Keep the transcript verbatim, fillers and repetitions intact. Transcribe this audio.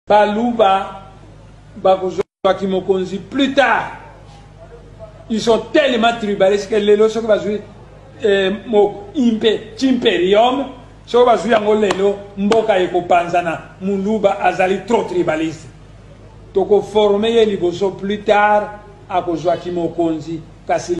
Baluba, Bakozwaki Mokonzi, plus tard, ils sont tellement tribalistes que les lois sont basées mo imperium, sont basées en lelo, Mboka eko panzana, Muluba azali trop tribaliste. Donc, formé les plus tard, à Kozwaki Mokonzi,